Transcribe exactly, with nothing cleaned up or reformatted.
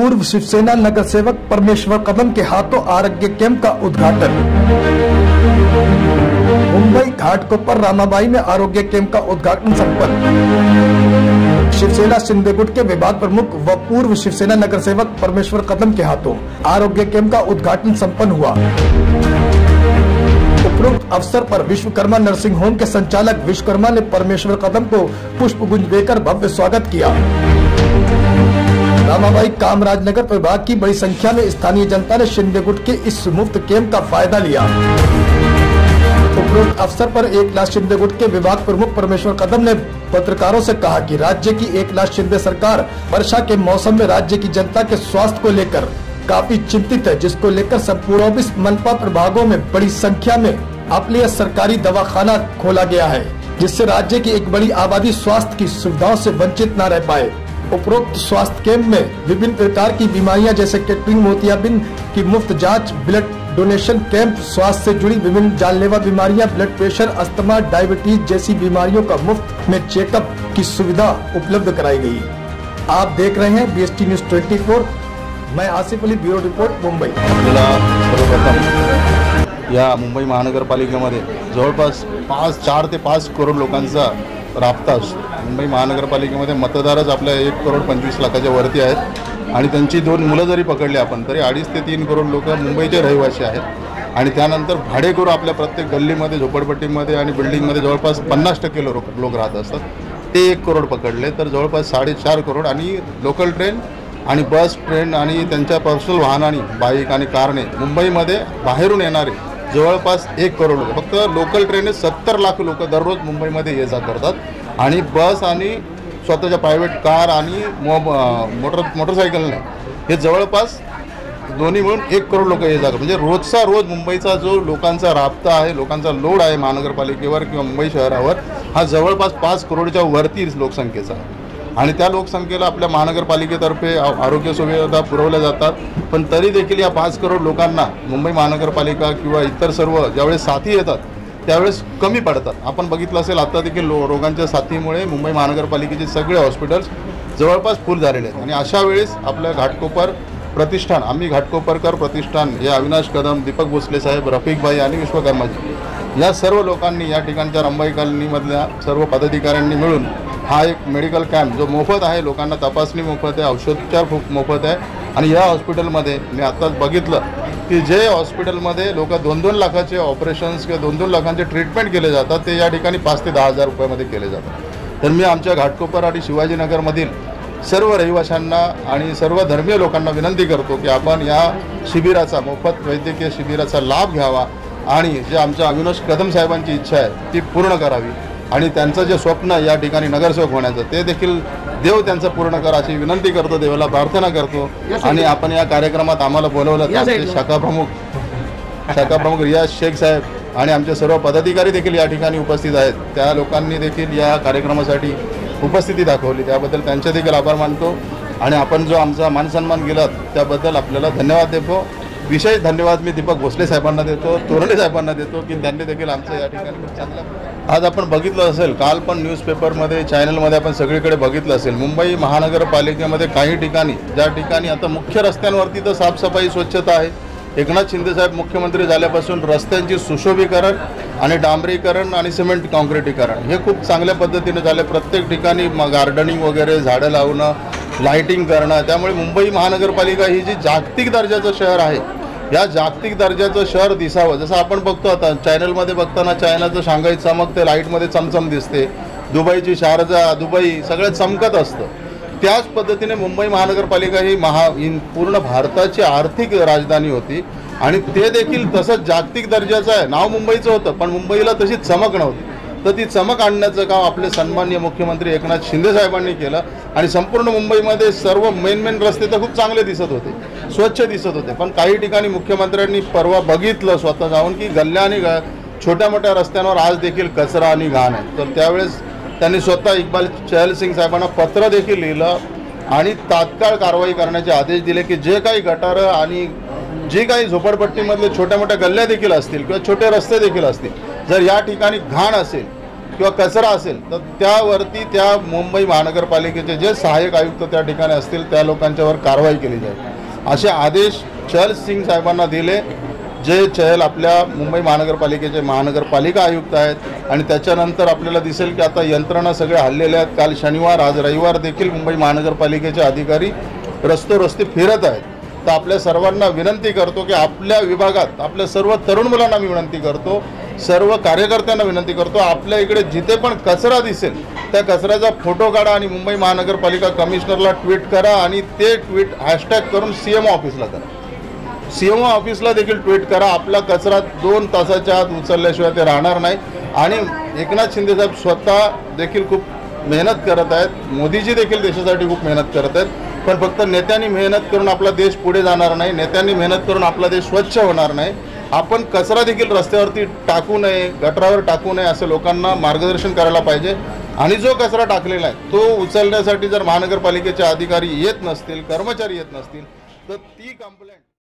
पूर्व शिवसेना नगर सेवक परमेश्वर कदम के हाथों आरोग्य कैंप का उद्घाटन। मुंबई घाटकोपर रामाबाई में आरोग्य कैंप का उद्घाटन संपन्न। शिवसेना शिंदे गुट के विभाग प्रमुख व पूर्व शिवसेना नगर सेवक परमेश्वर कदम के हाथों आरोग्य कैंप का उद्घाटन संपन्न हुआ। उपरोक्त अवसर पर विश्वकर्मा नर्सिंग होम के संचालक विश्वकर्मा ने परमेश्वर कदम को पुष्प गुंज देकर भव्य स्वागत किया। रामाबाई कामराज नगर विभाग की बड़ी संख्या में स्थानीय जनता ने शिंदे गुट के इस मुफ्त कैंप का फायदा लिया। उपरोक्त अवसर पर एक लाख शिंदे गुट के विभाग प्रमुख परमेश्वर कदम ने पत्रकारों से कहा कि राज्य की एक लाख शिंदे सरकार वर्षा के मौसम में राज्य की जनता के स्वास्थ्य को लेकर काफी चिंतित है, जिसको लेकर संपूर्ण मनपा प्रभागों में बड़ी संख्या में अपने सरकारी दवाखाना खोला गया है, जिससे राज्य की एक बड़ी आबादी स्वास्थ्य की सुविधाओं से वंचित न रह पाए। उपरोक्त स्वास्थ्य कैंप में विभिन्न प्रकार की बीमारियां जैसे कैटरिंग, मोतियाबिंद की मुफ्त जांच, ब्लड डोनेशन कैंप, स्वास्थ्य से जुड़ी विभिन्न जानलेवा बीमारियां, ब्लड प्रेशर, अस्थमा, डायबिटीज जैसी बीमारियों का मुफ्त में चेकअप की सुविधा उपलब्ध कराई गई। आप देख रहे हैं बीएसटी न्यूज चौबीस। मैं आसिफ अली, ब्युरो रिपोर्ट, मुंबई। या मुंबई महानगरपालिकेमध्ये जवळपास पाच चार ते पाच करोड लोकांचा राबता असतो। मुंबई महानगरपालिकेमध्ये मतदारच आपल्या एक करोड पंचवीस लाखाच्या वरती आहेत आणि त्यांची दोन मुलं जरी पकडली आपण तरी अडीच ते तीन करोड लोक मुंबईचे रहिवासी आहेत। आणि त्यानंतर भाडेकरू आपल्या प्रत्येक गल्लीमध्ये, झोपडपट्टीमध्ये आणि बिल्डिंगमध्ये जवळपास पन्नास टक्के लोक लोक राहत असतात, ते एक करोड पकडले तर जवळपास साडेचार करोड। आणि लोकल ट्रेन आणि बस, ट्रेन आणि त्यांच्या पर्सनल वाहनाने, बाईक आणि कारने मुंबईमध्ये बाहेरून येणारे जवळपास एक करोड लोक, फक्त लोकल ट्रेनने सत्तर लाख लोक दररोज मुंबईमध्ये ये जा करतात। आणि बस आणि स्वतःच्या प्रायव्हेट कार आणि मोटर मोटरसायकलने हे जवळपास दोन्ही मिळून एक करोड लोक ये जा करतात। म्हणजे रोजचा रोज मुंबईचा जो लोकांचा राबता आहे, लोकांचा लोड आहे महानगरपालिकेवर किंवा मुंबई शहरावर, हा जवळपास पाच करोडच्या वरती लोकसंख्येचा आहे। आणि त्या लोकसंख्येला आपल्या महानगरपालिकेतर्फे आरोग्य सुविधा पुरवल्या जातात, पण तरी देखील या पाच करोड लोकांना मुंबई महानगरपालिका किंवा इतर सर्व ज्यावेळेस साथी येतात त्यावेळेस कमी पडतात। आपण बघितलं असेल आता देखील लो रोगांच्या साथीमुळे मुंबई महानगरपालिकेचे सगळे हॉस्पिटल्स जवळपास फुल झालेले आहेत। आणि अशा वेळेस आपलं घाटकोपर प्रतिष्ठान, आम्ही घाटकोपरकर प्रतिष्ठान, हे अविनाश कदम, दीपक भोसले साहेब, रफिक भाई आणि विश्वकर्माजी या सर्व लोकांनी, या ठिकाणच्या रंबाई कॉलनीमधल्या सर्व पदाधिकाऱ्यांनी मिळून हा एक मेडिकल कॅम्प जो मोफत आहे, लोकांना तपासणी मोफत आहे, औषधोपचार मोफत आहे। आणि या हॉस्पिटलमध्ये मी आत्ताच बघितलं की जे हॉस्पिटलमध्ये लोक दोन दोन लाखाचे ऑपरेशन्स किंवा दोन दोन लाखांचे ट्रीटमेंट केले जातात ते या ठिकाणी पाच ते दहा हजार रुपयामध्ये केले जातात। तर मी आमच्या घाटकोपर आणि शिवाजीनगरमधील सर्व रहिवाशांना आणि सर्व धर्मीय लोकांना विनंती करतो की आपण या शिबिराचा, मोफत वैद्यकीय शिबिराचा लाभ घ्यावा आणि जे आमच्या अविनाश कदम साहेबांची इच्छा आहे ती पूर्ण करावी आणि त्यांचं जे स्वप्न या ठिकाणी नगरसेवक होण्याचं ते देखील देव त्यांचं पूर्ण करा अशी विनंती करतो, देवाला प्रार्थना करतो। आणि आपण या कार्यक्रमात आम्हाला बोलवलं तर आमचे शाखा प्रमुख शाखा प्रमुख रियाज शेख साहेब आणि आमचे सर्व पदाधिकारी देखील या ठिकाणी उपस्थित आहेत, त्या लोकांनी देखील या कार्यक्रमासाठी उपस्थिती दाखवली, त्याबद्दल त्यांचे देखील आभार मानतो। आणि आपण जो आमचा मानसन्मान केला त्याबद्दल आपल्याला धन्यवाद देतो। विशेष धन्यवाद मी दीपक भोसले साहेबांना देतो, तोरणे साहेबांना देतो की त्यांनी देखील आमचं या ठिकाणी खूप चांगलं। आज आपण बघितलं असेल, काल पण न्यूजपेपरमध्ये, चॅनलमध्ये आपण सगळीकडे बघितलं असेल, मुंबई महानगरपालिकेमध्ये काही ठिकाणी, ज्या ठिकाणी आता मुख्य रस्त्यांवरती तर साफसफाई, स्वच्छता आहे। एकनाथ शिंदे साहेब मुख्यमंत्री झाल्यापासून रस्त्यांची सुशोभीकरण आणि डांबरीकरण आणि सिमेंट काँक्रिटीकरण हे खूप चांगल्या पद्धतीने झाले। प्रत्येक ठिकाणी गार्डनिंग वगैरे, झाडं लावणं, लाईटिंग करणं, त्यामुळे मुंबई महानगरपालिका ही जी जागतिक दर्जाचं शहर आहे, या जागतिक दर्जाचं शहर दिसावं, जसं आपण बघतो आता चॅनलमध्ये बघताना चायनाचं शांघाई चमकते, लाईटमध्ये चमचम दिसते, दुबईची शारजा, दुबई सगळं चमकत असतं, त्याच पद्धतीने मुंबई महानगरपालिका ही महा पूर्ण भारताची आर्थिक राजधानी होती आणि ते देखील तसंच जागतिक दर्जाचं आहे। नाव मुंबईचं होतं पण मुंबईला तशी चमक नव्हती, तर ती चमक आणण्याचं काम आपले सन्माननीय मुख्यमंत्री एकनाथ शिंदे साहेबांनी केलं। आणि संपूर्ण मुंबईमध्ये सर्व मेन मेन रस्ते तर खूप चांगले दिसत होते, स्वच्छ दिसत होते, पण काही ठिकाणी मुख्यमंत्र्यांनी परवा बघितलं स्वतः जाऊन की गल्ल्या आणि छोट्या मोठ्या रस्त्यांवर आज देखील कचरा आणि घाण आहे। तर त्यावेळेस त्यांनी स्वतः इक्बाल चहल सिंग साहेबांना पत्र देखील लिहिलं आणि तात्काळ कारवाई करण्याचे आदेश दिले की जे काही गटारं आणि जे काही झोपडपट्टीमधले छोट्या मोठ्या गल्ल्या देखील असतील किंवा छोटे रस्ते देखील असतील, जर या ठिकाणी घाण असेल किंवा कचरा असेल तर त्यावरती त्या मुंबई महानगरपालिकेचे जे सहाय्यक आयुक्त त्या ठिकाणी असतील त्या लोकांच्यावर कारवाई केली जाईल असे आदेश चहल सिंग साहेबांना दिले, जे चहल आपल्या मुंबई महानगरपालिकेचे महानगरपालिका आयुक्त आहेत। आणि त्याच्यानंतर आपल्याला दिसेल की आता यंत्रणा सगळे हल्लेले आहेत। काल शनिवार आज रविवार देखील मुंबई महानगरपालिकेचे अधिकारी रस्ते फिरत आहेत। तर आपल्या सर्वांना विनंती करतो की आपल्या विभागात आपल्या सर्व तरुण मुलांना मी विनंती करतो, सर्व कार्यकर्त्यांना विनंती करतो, आपल्या इकडे जिथे पण कचरा दिसेल त्या कचऱ्याचा फोटो काढा आणि मुंबई महानगरपालिका कमिशनरला ट्विट करा आणि ते ट्विट हॅशटॅग करून सी एम ओ ऑफिसला करा, सी एम ओ ऑफिसला देखील ट्विट करा। आपला कचरा दोन तासाच्या आत उचलल्याशिवाय ते राहणार नाही। आणि एकनाथ शिंदे साहेब स्वतः देखील खूप मेहनत करत आहेत, मोदीजी देखील देशासाठी खूप मेहनत करत आहेत, पण फक्त नेत्यांनी मेहनत करून आपला देश पुढे जाणार नाही, नेत्यांनी मेहनत करून आपला देश स्वच्छ होणार नाही। आपण कचरा देखील रस्त्यावरती टाकू नये, गटारावर टाकू नये असे लोकांना मार्गदर्शन करायला पाहिजे। आणि जो कचरा टाकलेला आहे तो उचलण्यासाठी जर महानगरपालिकेचे अधिकारी येत नसतील, कर्मचारी येत नसतील तर ती कंप्लेंट